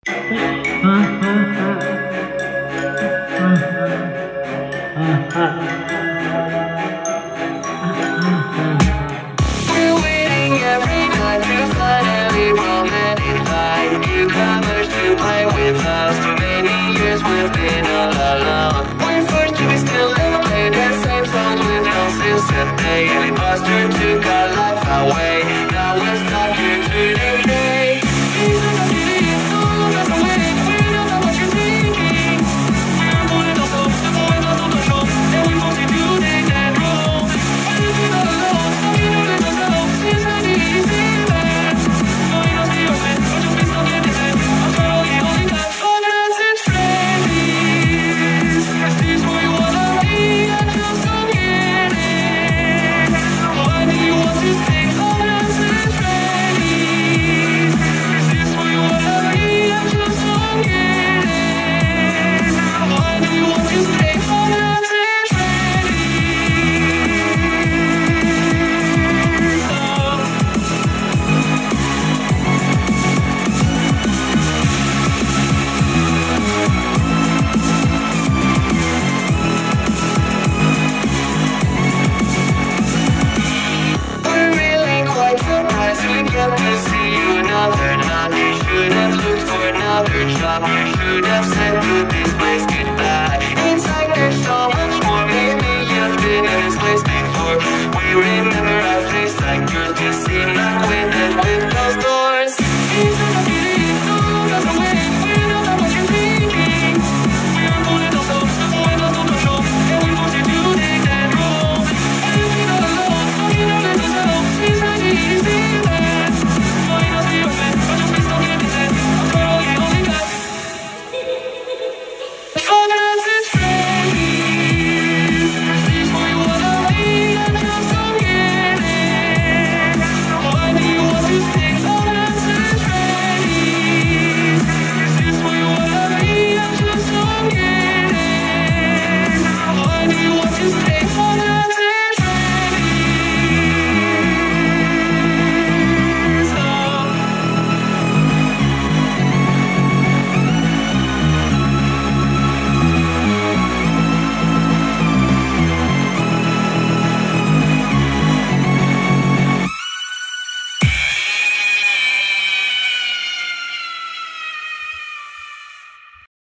waiting every night to finally romanticize newcomers to play with us. For many years we've been all alone. We're forced to be still and play the same songs with no sincerity. Every buster took our life away. Now we're stuck here today. Should have looked for another job. You should have said goodbye.